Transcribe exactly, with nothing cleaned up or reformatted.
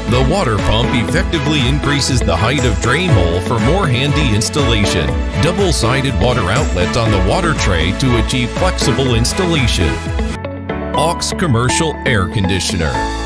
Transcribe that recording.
The water pump effectively increases the height of drain hole for more handy installation. Double-sided water outlet on the water tray to achieve flexible installation. Aux Commercial Air Conditioner.